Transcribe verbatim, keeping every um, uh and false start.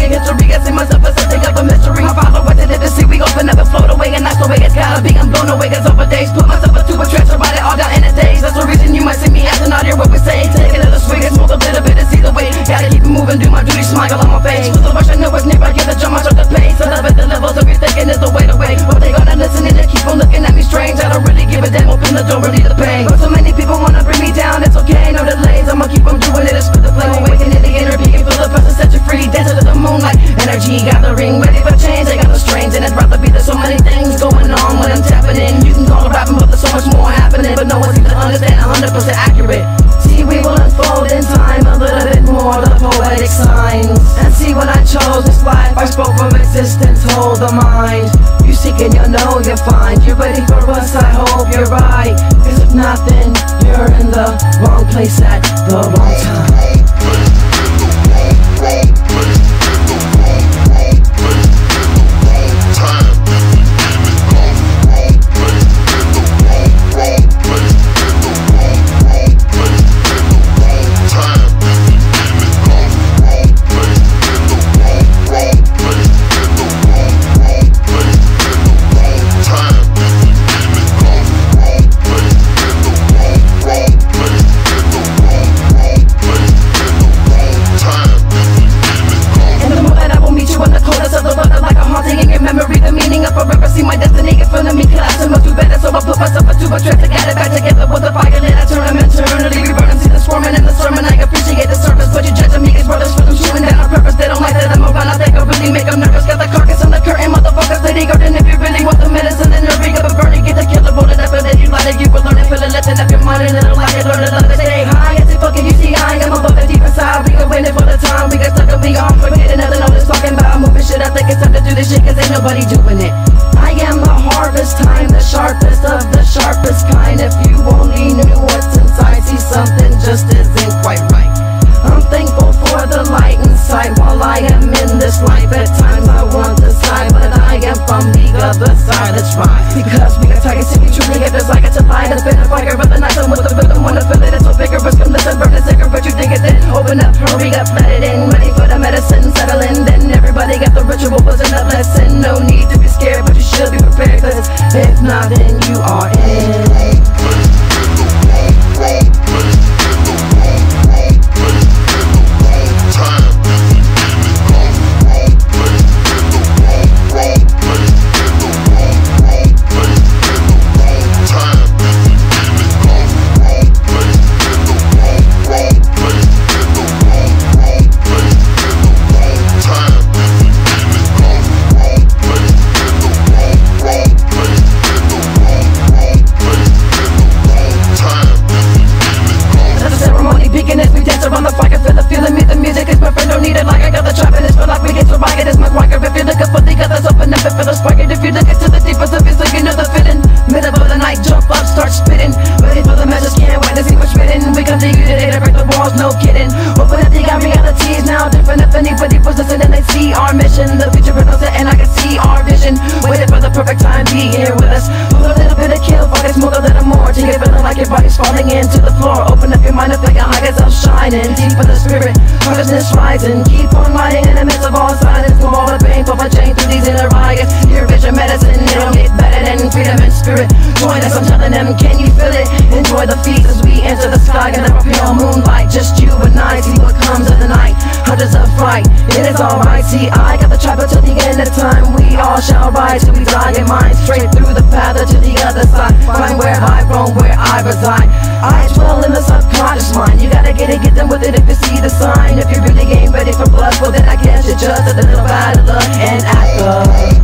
making history. I see myself as something of a mystery. My father was in it to see we open up and float away, and that's the way it's gotta be. I'm blown away, cause over days put myself into a trance, write it all down in a daze. That's the reason you might see me as an audio what we say. Take another swig and smoke a little bit to see the way. Gotta keep it moving, do my duty, smile on my face. For the rush I know it's never get the jump, I the pace. I love it, the levels of your thinking is the way to wait. But they gonna listen and they keep on looking at me strange. I don't really give a damn, open the door, relieve the pain. But so many people wanna bring me down, it's okay, no delays. I'ma keep on doing it, it's for the flame. Awakening the inner being, feel the person set you free. Dance to the moonlight, energy gathering, ready for change. They got the strange and I'd rather be. There's so many things going on when I'm tapping in. You can call it rapping, but there's so much more happening. But no one seems to understand one hundred percent accurate. See, we will unfold in time a little bit more, the poetic signs. And see what I chose, this life I spoke from existence, hold the mind. You seek and you know you'll find. You're ready for us, I hope you're right. Cause if not, then you're in the wrong place at the wrong time. See my destiny in front of me, collapse and must do better. So I put myself into a trance to get it back together with a fire lit. I turn them internally, we burn them, see the swarming in the sermon. I appreciate the service, but you judging me as brothers for them shooting down on purpose. They don't like that I'm around, I think I really make them nervous. Got the carcass on the curtain, motherfuckers, they go. Then if you really want the medicine, then hurry up and burn it. Get the killer bolted up and then you light it. You will learn it, feel it, lifting up your mind and it'll like it. Learn to love it, stay high, as if fucking U T I. I'm above the deep inside, we are waiting for the time. We got stuck and we on, forgetting nothing all this talking about. Moving shit, I think it's time to do this shit, cause ain't nobody doing it. I am the harvest time, the sharpest of the sharpest kind. If you only knew what's inside, see something just isn't quite right. I'm thankful for the light inside while I am in this life. At times I want to sigh, but I am from the other side, that's right. Because we got targets to be truly if there's like it to light. It's been a fire of the night, I'm with the rhythm, wanna feel it, it's so vigorous. Come listen, burn a cigarette, you think it then open up, hurry up, let it in. Ready for the medicine, settle in. Then everybody got the ritual, wasn't a blessing. No need to be scared, but you should be prepared, cause if not, then you are in. On the fire, feel the feeling me, the music is my friend, don't need it like I got the trap and it's feel like we get to rock it, it's my rocker. If you're looking for the others, open up and feel the spark it. If you're looking to the deepest of it, so you know the feeling. Middle of the night, jump up, start spitting. Ready for the message, can't wait to see what's written. We come to you today to break the walls, no kidding. Open up, they got realities now different. If anybody was listening, they see our mission. The future is set and I can see our vision. Waiting for the perfect time, be here with us. Put a little bit of kill, fuck it, smoke a little more. Till you're feeling like your body's falling into the floor. Open up your mind and feel your eye gets shining. Deep in the spirit, consciousness rising. Keep on lighting in the midst of all silence. From all the pain, pull my chain through these inner riots. Your vision medicine, it'll get better than freedom and spirit. Join us, I'm telling them, can you feel it? Enjoy the feast as we enter the sky. Gonna pale moonlight, just you and I. See what comes of the night, hundreds of fright. It is alright, see I got the trap until the end of time. We all shall rise till we die in mind. Straight through the path to the other side. Find where I roam, where I reside. I dwell in the subconscious mind. You gotta get it, get them with it if you see the sign. If you really ain't ready for blood, well then I guess you just a little bit of love and act up.